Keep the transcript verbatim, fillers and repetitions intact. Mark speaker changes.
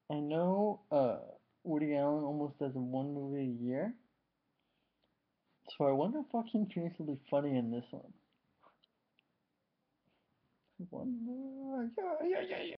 Speaker 1: I know uh Woody Allen almost does one movie a year, so I wonder if Joaquin Phoenix will be funny in this one. One, uh, yeah, yeah, yeah, yeah.